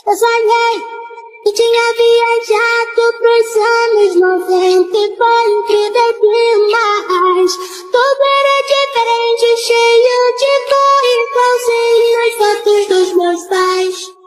Eu sonhei e tinha viajado pros anos 90 e foi incrível demais. Tudo era diferente, cheio de cor, igualzinho as fotos dos meus pais.